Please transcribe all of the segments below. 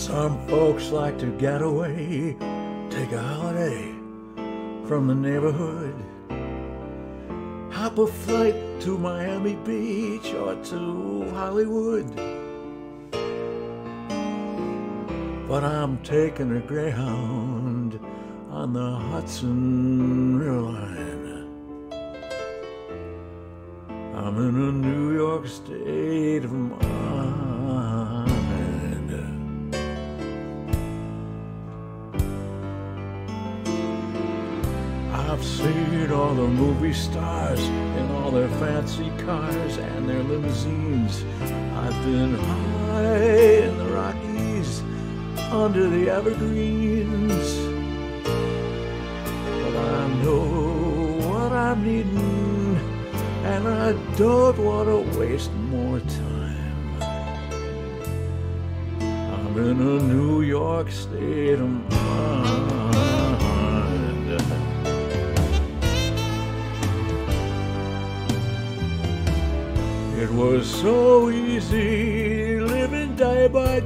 Some folks like to get away, take a holiday from the neighborhood, hop a flight to Miami Beach or to Hollywood. But I'm taking a Greyhound on the Hudson River line. I'm in a New York state of mind. I've seen all the movie stars in all their fancy cars and their limousines. I've been high in the Rockies, under the evergreens. But I know what I'm needing, and I don't want to waste more time. I'm in a New York state of mind. It was so easy living day by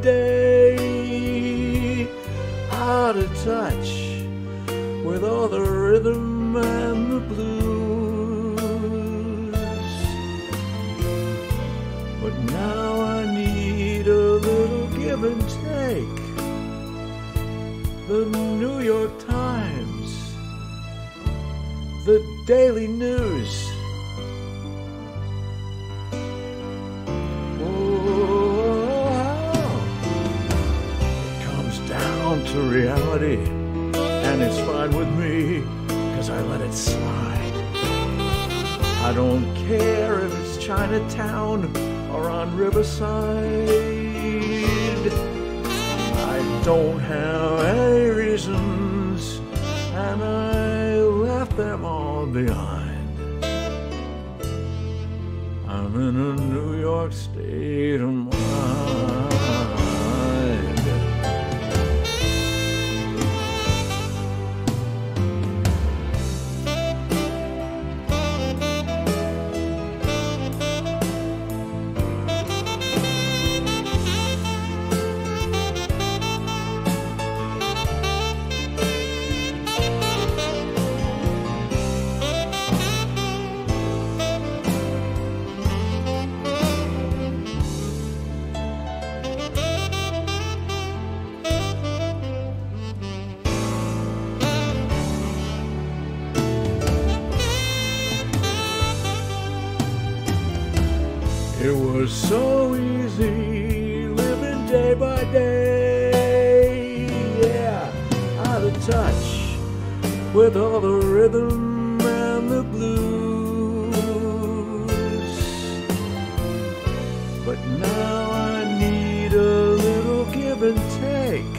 day, out of touch with all the rhythm and the blues. But now I need a little give and take. The New York Times, the Daily News. To reality, and it's fine with me, 'cause I let it slide. I don't care if it's Chinatown or on Riverside. I don't have any reasons, and I left them all behind. I'm in a New York state of mind. It was so easy living day by day, yeah, out of touch with all the rhythm and the blues. But now I need a little give and take.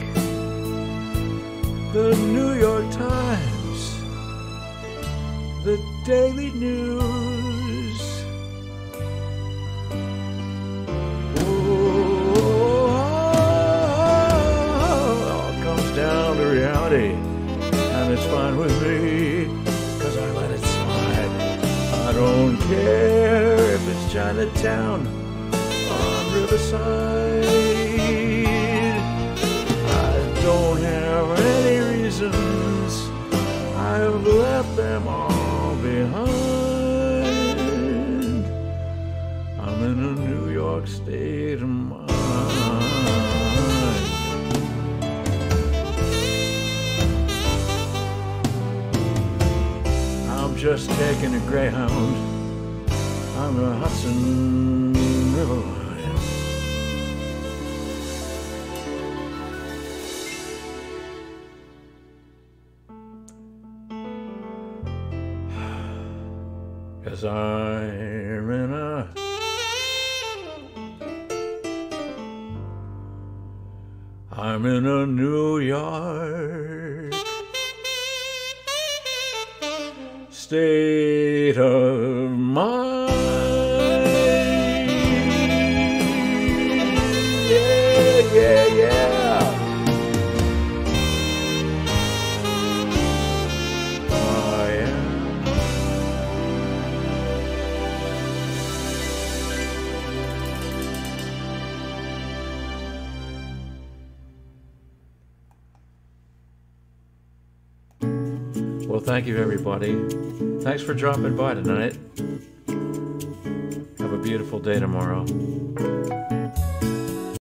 The New York Times, the Daily News. And it's fine with me, 'cause I let it slide. I don't care if it's Chinatown on Riverside. I don't have any reasons, I've left them all behind. I'm in a New York state of mind. Just taking a Greyhound on the Hudson River line. 'Cause I'm in a New York state of mind. Yeah, yeah, yeah. Oh, yeah. Well, thank you, everybody. Thanks for dropping by tonight. Have a beautiful day tomorrow.